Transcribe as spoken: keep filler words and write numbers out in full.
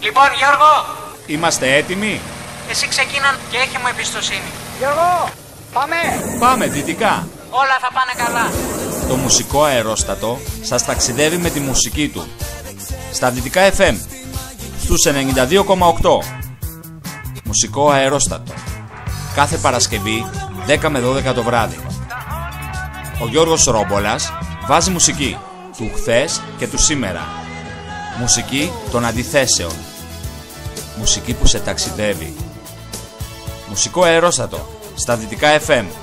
Λοιπόν, Γιώργο, Είμαστε έτοιμοι. εσύ ξεκίναν και έχει μου εμπιστοσύνη. Γιώργο, πάμε! Πάμε δυτικά. Όλα θα πάνε καλά. Το μουσικό αερόστατο σας ταξιδεύει με τη μουσική του. Στα Δυτικά εφ εμ, στους ενενήντα δύο κόμμα οκτώ. Μουσικό αερόστατο. Κάθε Παρασκευή, δέκα με δώδεκα το βράδυ. Ο Γιώργος Ρόμπολας βάζει μουσική του χθες και του σήμερα. Μουσική των αντιθέσεων. Μουσική που σε ταξιδεύει. Μουσικό αερόστατο στα Δυτικά εφ εμ.